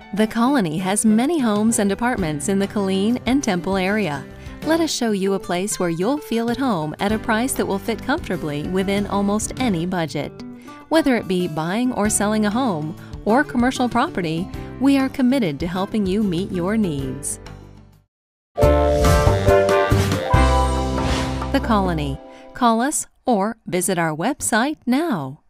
The Colony has many homes and apartments in the Killeen and Temple area. Let us show you a place where you'll feel at home at a price that will fit comfortably within almost any budget. Whether it be buying or selling a home or commercial property, we are committed to helping you meet your needs. The Colony. Call us or visit our website now.